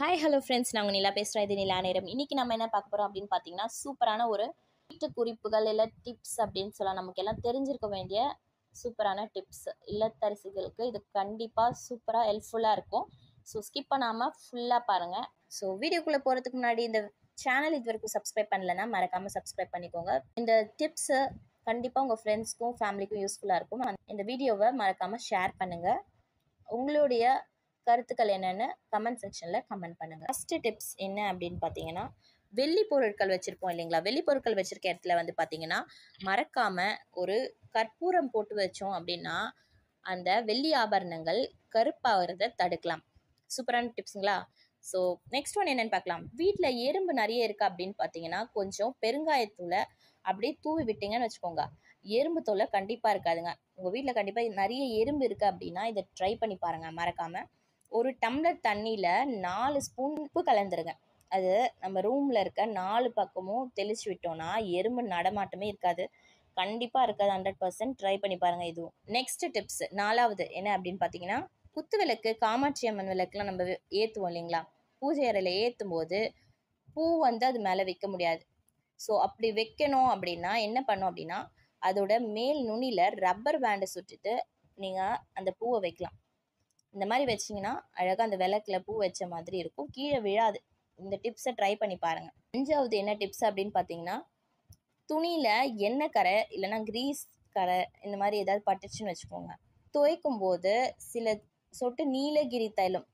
Hi hello friends, நான் உங்கள் நிலா பேசுகிறேன். இது நிலா நேரம். இன்றைக்கி நம்ம என்ன பார்க்க போகிறோம் அப்படின்னு பார்த்தீங்கன்னா, சூப்பரான ஒரு வீட்டு குறிப்புகள் இல்லை டிப்ஸ் அப்படின்னு சொல்லலாம். நமக்கு எல்லாம் தெரிஞ்சிருக்க வேண்டிய சூப்பரான டிப்ஸ். இல்லத்தரசிகளுக்கு இது கண்டிப்பாக சூப்பராக ஹெல்ப்ஃபுல்லாக இருக்கும். ஸோ ஸ்கிப் பண்ணாமல் ஃபுல்லாக பாருங்கள். ஸோ வீடியோக்குள்ளே போகிறதுக்கு முன்னாடி இந்த சேனல் இது வரைக்கும் சப்ஸ்கிரைப் பண்ணலைன்னா மறக்காமல் சப்ஸ்கிரைப் பண்ணிக்கோங்க. இந்த டிப்ஸு கண்டிப்பாக உங்கள் ஃப்ரெண்ட்ஸ்க்கும் ஃபேமிலிக்கும் யூஸ்ஃபுல்லாக இருக்கும். இந்த வீடியோவை மறக்காமல் ஷேர் பண்ணுங்கள். உங்களுடைய கருத்துக்கள் என்னென்னு கமெண்ட் செக்ஷனில் கமெண்ட் பண்ணுங்கள். ஃபஸ்ட்டு டிப்ஸ் என்ன அப்படின்னு பார்த்தீங்கன்னா, வெள்ளி பொருட்கள் வச்சுருப்போம் இல்லைங்களா? வெள்ளி பொருட்கள் வச்சுருக்க இடத்துல வந்து பார்த்தீங்கன்னா, மறக்காமல் ஒரு கற்பூரம் போட்டு வச்சோம் அப்படின்னா அந்த வெள்ளி ஆபரணங்கள் கருப்பாகிறத தடுக்கலாம். சூப்பரான டிப்ஸுங்களா? ஸோ நெக்ஸ்ட் ஒன் என்னென்னு பார்க்கலாம். வீட்டில் எறும்பு நிறைய இருக்குது அப்படின்னு பார்த்தீங்கன்னா, கொஞ்சம் பெருங்காயத்தூளை அப்படியே தூவி விட்டிங்கன்னு வச்சுக்கோங்க, எறும்பு தொல்லை கண்டிப்பாக இருக்காதுங்க. உங்கள் வீட்டில் கண்டிப்பாக நிறைய எறும்பு இருக்குது அப்படின்னா இதை ட்ரை பண்ணி பாருங்கள். மறக்காமல் ஒரு டம்ளர் தண்ணியில் 4 ஸ்பூன் உப்பு கலந்துருங்க. அது நம்ம ரூமில் இருக்க 4 பக்கமும் தெளித்து விட்டோன்னா எறும்பு நடமாட்டமே இருக்காது. கண்டிப்பாக இருக்காது. 100% ட்ரை பண்ணி பாருங்கள். இதுவும் நெக்ஸ்ட் டிப்ஸ் 4வது என்ன அப்படின்னு பார்த்தீங்கன்னா, குத்து விளக்கு, காமாட்சி அம்மன் விளக்குலாம் நம்ம ஏற்றுவோம் இல்லைங்களா? பூஜை அறையில் ஏற்றும் போது பூ வந்து அது மேலே வைக்க முடியாது. ஸோ அப்படி வைக்கணும் அப்படின்னா என்ன பண்ணோம் அப்படின்னா, அதோட மேல் நுனியில் ரப்பர் பேண்டை சுட்டுட்டு நீங்கள் அந்த பூவை வைக்கலாம். இந்த மாதிரி வச்சிங்கன்னா அழகாக அந்த விளக்கில் பூ வச்ச மாதிரி இருக்கும், கீழே விழாது. இந்த டிப்ஸை ட்ரை பண்ணி பாருங்கள். 5வது என்ன டிப்ஸ் அப்படின்னு பார்த்தீங்கன்னா, துணியில் எண்ணெய் கரை இல்லைன்னா கிரீஸ் கரை இந்த மாதிரி ஏதாவது பட்டுச்சுன்னு வச்சுக்கோங்க, துவைக்கும் போது சில சொட்டு நீலகிரி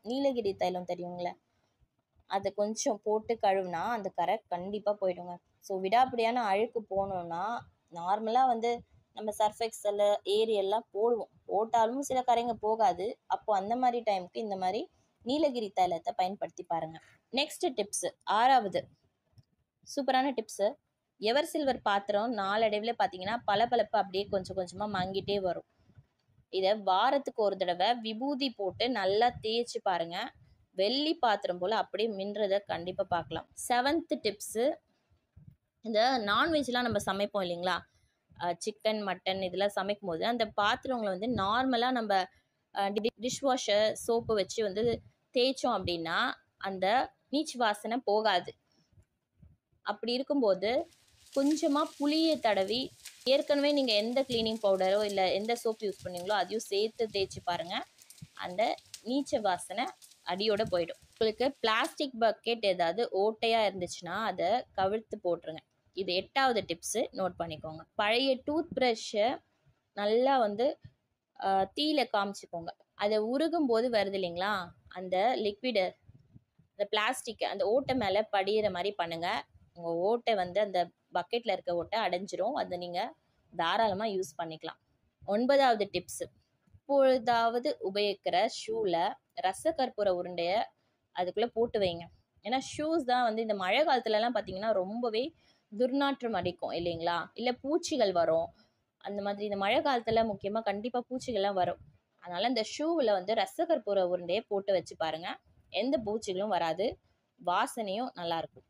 தைலம் தெரியுங்களே, அதை கொஞ்சம் போட்டு கழுவுனா அந்த கரை கண்டிப்பாக போயிடுங்க. ஸோ விடாப்பிடியான அழுக்கு போகணுன்னா நார்மலாக வந்து நம்ம சர்ஃப் எக்ஸல் ஏரியெல்லாம் போட்டாலும் சில கரைங்க போகாது. அப்போது அந்த மாதிரி டைமுக்கு இந்த மாதிரி நீலகிரி தைலத்தை பயன்படுத்தி பாருங்கள். நெக்ஸ்ட் டிப்ஸு 6வது சூப்பரான டிப்ஸு, எவர் சில்வர் பாத்திரம் நாளடைவில் பார்த்தீங்கன்னா பளபளப்பு அப்படியே கொஞ்சம் கொஞ்சமாக மங்கிட்டே வரும். இதை வாரத்துக்கு ஒரு தடவை விபூதி போட்டு நல்லா தேய்ச்சி பாருங்கள். வெள்ளி பாத்திரம் போல் அப்படியே மின்றதை கண்டிப்பாக பார்க்கலாம். 7th டிப்ஸு, இந்த நான்வெஜ்லாம் நம்ம சமைப்போம் இல்லைங்களா? சிக்கன், மட்டன் இதெல்லாம் சமைக்கும் போது அந்த பாத்திரங்களை வந்து நார்மலாக நம்ம டிஷ்வாஷர் சோப்பு வச்சு வந்து தேய்ச்சோம் அப்படின்னா அந்த நீச்சு வாசனை போகாது. அப்படி இருக்கும்போது கொஞ்சமாக புளியை தடவி, ஏற்கனவே நீங்கள் எந்த க்ளீனிங் பவுடரோ இல்லை எந்த சோப்பு யூஸ் பண்ணீங்களோ அதையும் சேர்த்து தேய்ச்சி பாருங்கள். அந்த நீச்ச வாசனை அடியோடு போயிடும். உங்களுக்கு பிளாஸ்டிக் பக்கெட் ஏதாவது ஓட்டையாக இருந்துச்சுன்னா அதை கவிழ்த்து போட்டுருங்க. இது 8வது டிப்ஸு, நோட் பண்ணிக்கோங்க. பழைய டூத் ப்ரஷ்ஷை நல்லா வந்து தீயில காமிச்சிக்கோங்க. அதை உருகும் போது வருது இல்லைங்களா, அந்த லிக்விடு அந்த பிளாஸ்டிக் அந்த ஓட்டை மேலே படிகிற மாதிரி பண்ணுங்கள். உங்கள் ஓட்டை வந்து அந்த பக்கெட்டில் இருக்க ஓட்டை அடைஞ்சிரும். அதை நீங்கள் தாராளமாக யூஸ் பண்ணிக்கலாம். 9வது டிப்ஸு, எப்பொழுதாவது உபயோகிக்கிற ஷூவில் ரசக்கற்பூர உருண்டையை அதுக்குள்ளே போட்டு வைங்க. ஏன்னா ஷூஸ் தான் வந்து இந்த மழை காலத்துலலாம் பார்த்தீங்கன்னா ரொம்பவே துர்நாற்றம் அடிக்கும் இல்லைங்களா? இல்லை பூச்சிகள் வரும். அந்த மாதிரி இந்த மழை காலத்தில் முக்கியமாக கண்டிப்பாக பூச்சிகள்லாம் வரும். அதனால் இந்த ஷூவில் வந்து ரசக்கற்பூர உருண்டையை போட்டு வச்சு பாருங்கள். எந்த பூச்சிகளும் வராது, வாசனையும் நல்லாயிருக்கும்.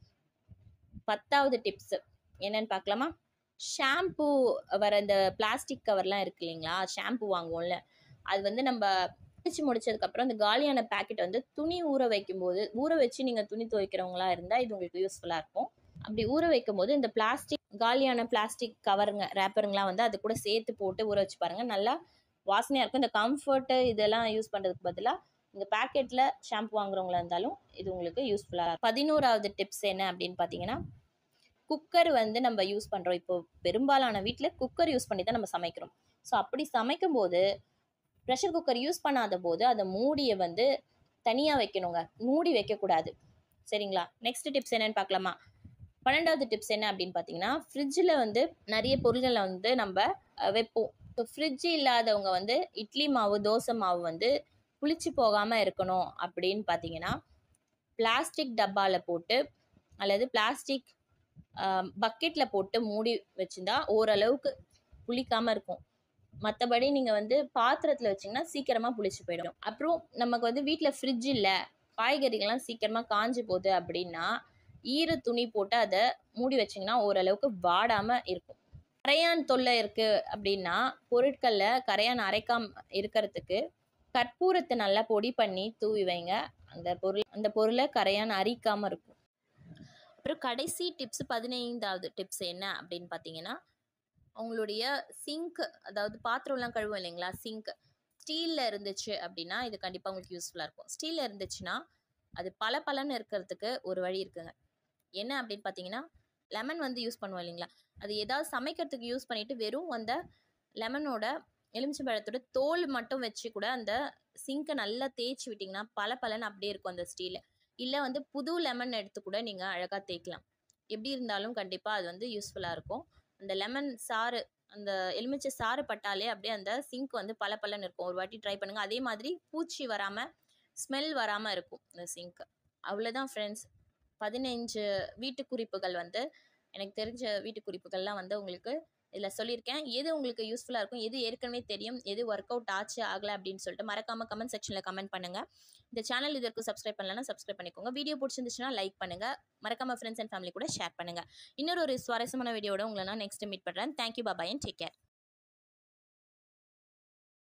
10வது டிப்ஸு என்னென்னு பார்க்கலாமா? ஷாம்பு வர இந்த பிளாஸ்டிக் கவர்லாம் இருக்குது இல்லைங்களா? ஷாம்பு வாங்குவோம்ல, அது வந்து நம்ம பிடிச்சி முடிச்சதுக்கப்புறம் இந்த காலியான பேக்கெட் வந்து துணி ஊற வைக்கும்போது, ஊற வச்சு நீங்கள் துணி துவைக்கிறவங்களா இருந்தால் இது உங்களுக்கு யூஸ்ஃபுல்லாக இருக்கும். அப்படி ஊற வைக்கும் போது இந்த காலியான பிளாஸ்டிக் கவருங்க ரேப்பருங்களாம் வந்து அது கூட சேர்த்து போட்டு ஊற வச்சு பாருங்கள். நல்லா வாசனையாக இருக்கும். இந்த கம்ஃபர்ட்டு இதெல்லாம் யூஸ் பண்ணுறதுக்கு பதிலாக இந்த பேக்கெட்டில் ஷாம்பு வாங்குறவங்களா இருந்தாலும் இது உங்களுக்கு யூஸ்ஃபுல்லாக இருக்கும். 11வது டிப்ஸ் என்ன அப்படின்னு பார்த்தீங்கன்னா, குக்கர் வந்து நம்ம யூஸ் பண்ணுறோம். இப்போ பெரும்பாலான வீட்டில் குக்கர் யூஸ் பண்ணி தான் நம்ம சமைக்கிறோம். ஸோ அப்படி சமைக்கும் போது ப்ரெஷர் குக்கர் யூஸ் பண்ணாத போது அதை மூடியை வந்து தனியாக வைக்கணுங்க, மூடி வைக்கக்கூடாது. சரிங்களா? நெக்ஸ்ட் டிப்ஸ் என்னென்னு பார்க்கலாமா? 12வது டிப்ஸ் என்ன அப்படின்னு பார்த்தீங்கன்னா, ஃப்ரிட்ஜில் வந்து நிறைய பொருள்களை வந்து நம்ம வைப்போம். ஸோ ஃப்ரிட்ஜு இல்லாதவங்க வந்து இட்லி மாவு, தோசை மாவு வந்து புளிச்சு போகாமல் இருக்கணும் அப்படின்னு பார்த்தீங்கன்னா, பிளாஸ்டிக் டப்பாவில் போட்டு அல்லது பிளாஸ்டிக் பக்கெட்டில் போட்டு மூடி வச்சுருந்தா ஓரளவுக்கு புளிக்காமல் இருக்கும். மற்றபடி நீங்கள் வந்து பாத்திரத்தில் வச்சிங்கன்னா சீக்கிரமாக புளிச்சு போயிடும். அப்புறம் நமக்கு வந்து வீட்டில் ஃப்ரிட்ஜ் இல்லை, காய்கறிகள்லாம் சீக்கிரமாக காஞ்சி போகுது அப்படின்னா ஈர துணி போட்டு அதை மூடி வச்சிங்கன்னா ஓரளவுக்கு வாடாமல் இருக்கும். கரையான் தொல்லை இருக்குது அப்படின்னா பொருட்களில் கரையான் அரைக்காமல் இருக்கிறதுக்கு கற்பூரத்தை நல்லா பொடி பண்ணி தூவி வைங்க. அந்த பொருளை கரையான் அரிக்காமல் இருக்கும். அப்புறம் கடைசி டிப்ஸ் 15வது டிப்ஸ் என்ன அப்படின்னு பார்த்தீங்கன்னா, உங்களுடைய சிங்க், அதாவது பாத்திரம்லாம் கழுவும் இல்லைங்களா, சிங்க் ஸ்டீலில் இருந்துச்சு அப்படின்னா இது கண்டிப்பாக உங்களுக்கு யூஸ்ஃபுல்லாக இருக்கும். ஸ்டீலில் இருந்துச்சுன்னா அது பளபளன்னு இருக்கிறதுக்கு ஒரு வழி இருக்குங்க. என்ன அப்படின்னு பார்த்தீங்கன்னா, லெமன் வந்து யூஸ் பண்ணுவோம் இல்லைங்களா, அது ஏதாவது சமைக்கிறதுக்கு யூஸ் பண்ணிவிட்டு வெறும் அந்த லெமனோட எலுமிச்சம்பழத்தோட தோல் மட்டும் வச்சு கூட அந்த சிங்கை நல்லா தேய்ச்சி விட்டிங்கன்னா பளபளன்னு அப்படியே இருக்கும் அந்த ஸ்டீல். இல்லை வந்து புது லெமன் எடுத்து கூட நீங்கள் அழகாக தேய்க்கலாம். எப்படி இருந்தாலும் கண்டிப்பாக அது வந்து யூஸ்ஃபுல்லாக இருக்கும். அந்த லெமன் சாறு, அந்த எலுமிச்சை சாறு பட்டாலே அப்படியே அந்த சிங்க் வந்து பளபளன்னு இருக்கும். ஒரு வாட்டி ட்ரை பண்ணுங்கள். அதே மாதிரி பூச்சி வராமல், ஸ்மெல் வராமல் இருக்கும் இந்த சிங்க். அவ்வளோதான் ஃப்ரெண்ட்ஸ். 15 வீட்டு குறிப்புகள் வந்து எனக்கு தெரிஞ்ச வீட்டு குறிப்புகள்லாம் வந்து உங்களுக்கு இதில் சொல்லியிருக்கேன். எது உங்களுக்கு யூஸ்ஃபுல்லாக இருக்கும், எது ஏற்கனவே தெரியும், எது ஒர்க் அவுட் ஆச்சு ஆகலை அப்படின்னு சொல்லிட்டு மறக்காமல் கமெண்ட் செக்ஷனில் கமெண்ட் பண்ணுங்கள். இந்த சேனல் இதற்கு சப்ஸ்கிரைப் பண்ணலன்னா சப்ஸ்கிரைப் பண்ணிக்கோங்க. வீடியோ பிடிச்சிருந்துச்சுன்னா லைக் பண்ணுங்கள். மறக்காமல் ஃப்ரெண்ட்ஸ் அண்ட் ஃபேமிலி கூட ஷேர் பண்ணுங்கள். இன்னொரு சுவாரஸ்யமான வீடியோட உங்களை நான் நெக்ஸ்ட் மீட் பண்ணுறேன். Thank you, bye and take care.